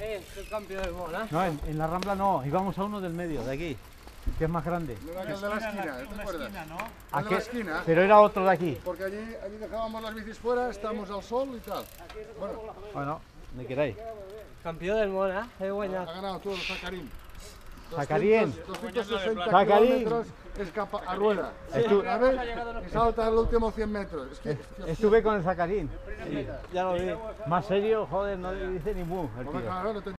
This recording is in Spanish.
el campeón del Mona. No, en la Rambla no, íbamos a uno del medio, de aquí, que es más grande. No era aquel de la esquina, ¿te acuerdas? ¿A El de qué? la esquina. Pero era otro de aquí. Porque allí dejábamos las bicis fuera, estábamos al sol y tal. Bueno, Bueno, donde queráis. Campeón del Mona, he ha ganado. ganado tú el Zacarín. Zacarín. 260 Zacarín. kilómetros escapa a rueda. Estu- ¿Sabes? Y salta el último 100 metros. Es que, Estuve con el Zacarín. Ya lo vi. Más serio, joder, no le dice ni mu el Hombre, tío. claro, no te